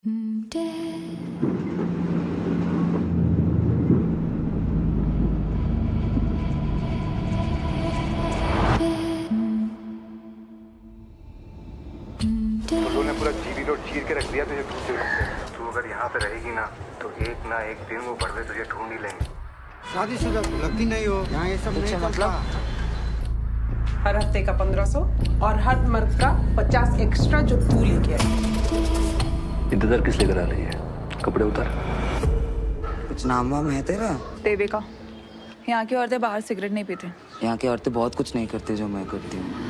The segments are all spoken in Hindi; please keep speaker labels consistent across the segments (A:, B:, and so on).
A: ने पूरा जीबी रोड चीर के रख दिया तुझे ढूंढते ढूंढते। तू अगर यहाँ पे रहेगी ना तो एक ना एक दिन वो बड़वे तुझे ढूंढ ही लेंगे।
B: शादीशुदा लगती नहीं हो, यहाँ ये सब नहीं
C: मतलब
D: हर हफ्ते का 1500 और हर मर्द का 50 एक्स्ट्रा जो तू लेके आई।
E: इंतजार किस लिए करा रही है? कपड़े उतार।
C: कुछ नाम वाम है तेरा?
F: देविका। यहाँ की औरतें बाहर सिगरेट नहीं पीते।
C: यहाँ की औरतें बहुत कुछ नहीं करती जो मैं करती हूँ।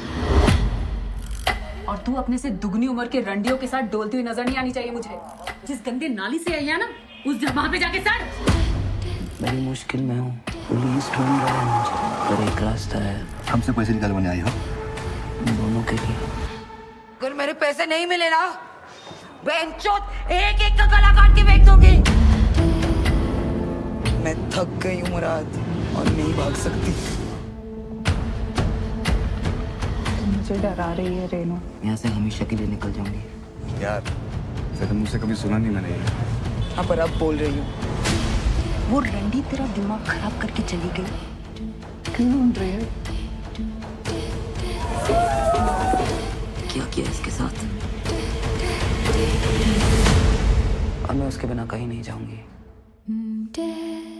G: और तू अपने से दुगनी उम्र के रंडियों के साथ डोलती हुई नजर नहीं आनी चाहिए मुझे। जिस गंदे नाली से आई है ना, उस वहां पे जाके सड़।
C: बड़ी मुश्किल में हूँ, पुलिस ढूंढ रहा है मुझे, पर एक रास्ता है।
A: हमसे पैसे निकालवाने आई हो?
C: दोनों के लिए।
H: अगर मेरे पैसे नहीं मिले ना, बेंचोद एक एक का गला काट के फेंक दूंगी।
C: मैं थक गई हूँ मुराद, और नहीं भाग सकती।
F: मुझे डरा रही है रेनू।
C: यहाँ से हमेशा के लिए निकल जाऊंगी।
A: यार तो मुझसे कभी सुना नहीं मैंने ये।
C: हाँ पर अब बोल रही हूँ।
H: वो रंडी तेरा दिमाग खराब करके चली गई।
F: क्यों ढूंढ रही है?
C: क्या किया इसके साथ? और मैं उसके बिना कहीं नहीं जाऊंगी।